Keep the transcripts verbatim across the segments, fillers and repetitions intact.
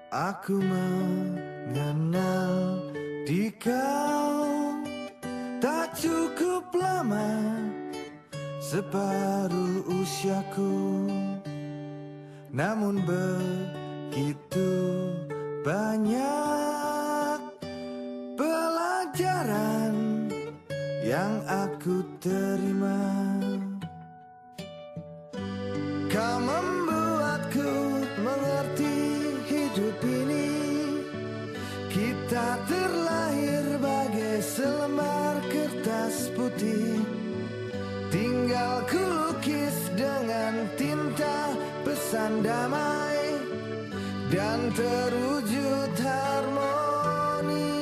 Aku mengenal di kau tak cukup lama, separuh usiaku. Namun begitu banyak pelajaran yang aku terima. Kau membuatku mengerti hidup ini. Kita terlahir bagai selembar kertas putih, tinggal ku lukis dengan tinta pesan damai dan terwujud harmoni.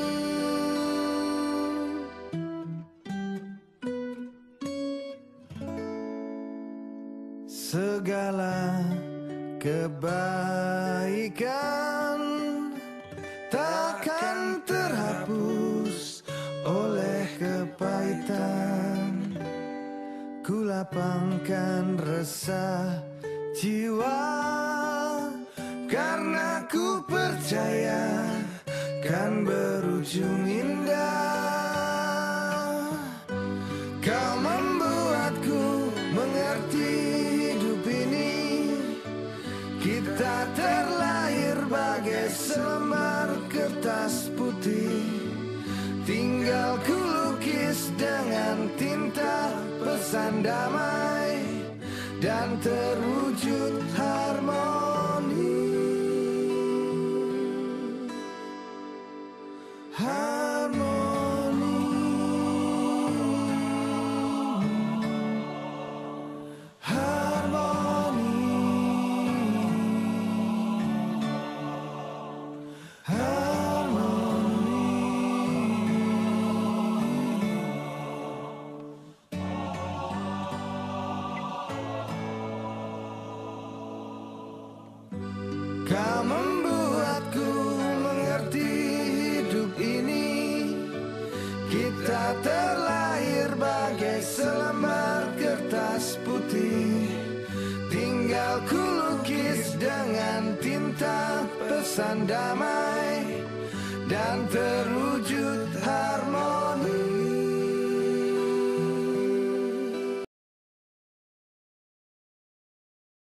Segala kebaikan takkan terhapus oleh kepahitan. Ku lapangkan resah jiwa karena ku percaya kan berujung indah. Kau membuatku mengerti hidup ini. Kita terlahir bagai selembar kertas putih, tinggal ku lukis dengan tinta pesan damai dan terwujud harmoni. Harmoni. Harmoni. Kau membuatku mengerti hidup ini. Kita terlahir bagai selembar kertas putih, tinggal ku lukis dengan tinta pesan damai dan terwujud